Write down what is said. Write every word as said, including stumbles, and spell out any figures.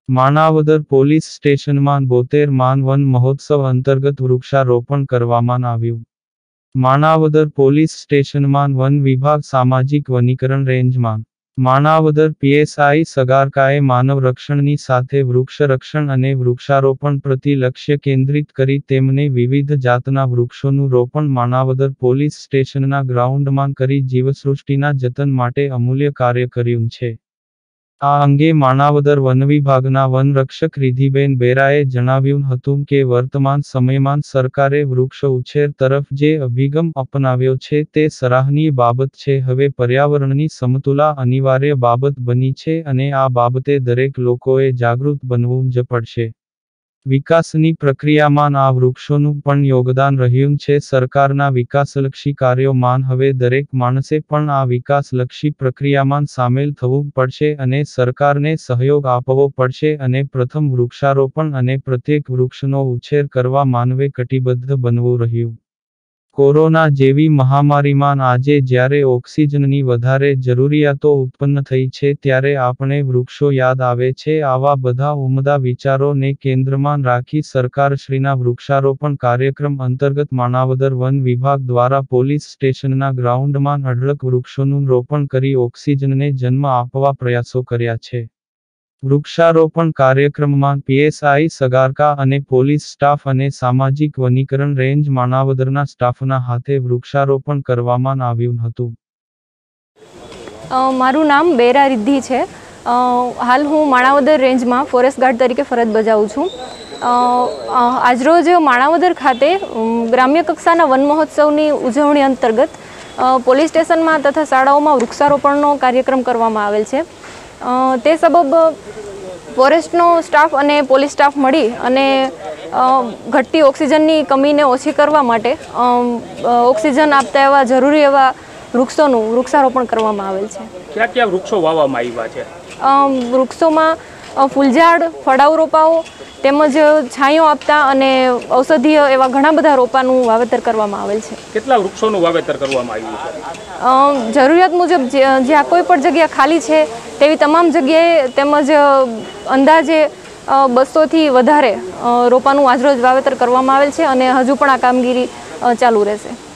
Manavadar police સ્ટેશનમાં બોતેર માન વન મહોત્સવ અંતર્ગત વૃક્ષારોપણ કરવામાં આવ્યું. માણાવદર પોલીસ સ્ટેશનમાં વન વિભાગ સામાજિક વનીકરણ રેન્જમાં માણાવદર પીએસઆઈ સગારકાએ માનવ રક્ષણની સાથે વૃક્ષ રક્ષણ અને વૃક્ષારોપણ પ્રતિ લક્ષ્ય કેન્દ્રિત કરી તેમને વિવિધ જાતના વૃક્ષોનું રોપણ માણાવદર પોલીસ સ્ટેશનના ગ્રાઉન્ડમાં કરી જીવસૃષ્ટિના જતન માટે અમૂલ્ય કાર્ય કર્યું છે. આ અંગે માણાવદર વનવિભાગના વનરક્ષક રિધિબેન બેરાએ જણાવ્યું હતું કે વર્તમાન સમયમાં સરકારે વૃક્ષ ઉછેર તરફ જે અભિગમ અપનાવ્યો છે તે સરાહનીય બાબત છે. હવે પર્યાવરણની સમતુલા અનિવાર્ય બાબત બની છે અને આ બાબતે દરેક લોકોએ જાગૃત બનવું જ પડશે. વિકાસની પ્રક્રિયામાં આ વૃક્ષોનું પણ યોગદાન રહ્યું છે. સરકારના વિકાસલક્ષી કાર્યોમાં હવે દરેક માણસે પણ આ વિકાસલક્ષી પ્રક્રિયામાં સામેલ થવું પડશે અને સરકારને સહયોગ આપવો પડશે અને પ્રથમ વૃક્ષારોપણ અને પ્રત્યેક વૃક્ષનો ઉછેર કરવા માનવે કટિબદ્ધ બનવું રહ્યું. કોરોના જેવી મહામારીમાં આજે જ્યારે ઓક્સિજનની વધારે જરૂરિયાતો ઉત્પન્ન થઈ છે ત્યારે આપણે વૃક્ષો યાદ આવે છે. આવા બધા ઉમદા વિચારોને કેન્દ્રમાં રાખી સરકારશ્રીના વૃક્ષારોપણ કાર્યક્રમ અંતર્ગત માણાવદર વન વિભાગ દ્વારા પોલીસ સ્ટેશનના ગ્રાઉન્ડમાં અઢળક વૃક્ષોનું રોપણ કરી ઓક્સિજનને જન્મ આપવા પ્રયાસો કર્યા છે. વૃક્ષારોપણ કાર્યક્રમમાં પીએસઆઈ સગારકા અને પોલીસ સ્ટાફ અને સામાજિક વનીકરણ રેન્જ માણાવદરના સ્ટાફના હાથે વૃક્ષારોપણ કરવામાં આવ્યું હતું. મારું નામ બેરા રિદ્ધિ છે. હાલ હું માણાવદર રેન્જમાં ફોરેસ્ટ ગાર્ડ તરીકે ફરજ બજાવું છું. આજરોજ માણાવદર ખાતે ગ્રામ્ય કક્ષાના વન મહોત્સવની ઉજવણી અંતર્ગત પોલીસ સ્ટેશનમાં તથા શાળાઓમાં વૃક્ષારોપણનો કાર્યક્રમ કરવામાં આવેલ છે. તે સબબ ફોરેસ્ટનો સ્ટાફ અને પોલીસ સ્ટાફ મળી અને ઘટતી ઓક્સિજનની કમીને ઓછી કરવા માટે ઓક્સિજન આપતા એવા જરૂરી એવા વૃક્ષોનું વૃક્ષારોપણ કરવામાં આવેલ છે. ક્યાં ક્યાં વૃક્ષો વાવવામાં આવ્યા છે? વૃક્ષોમાં ફૂલઝાડ, ફળાઉ રોપાઓ તેમજ છાંયો આપતા અને ઔષધીય એવા ઘણા બધા રોપાનું વાવેતર કરવામાં આવેલ છે. કેટલા વૃક્ષોનું વાવેતર કરવામાં આવ્યું છે? જરૂરિયાત મુજબ જ્યાં કોઈ પણ જગ્યા ખાલી છે તેવી તમામ જગ્યાએ તેમજ અંદાજે બસોથી વધારે રોપાનું આજરોજ વાવેતર કરવામાં આવેલ છે અને હજુ પણ આ કામગીરી ચાલુ રહેશે.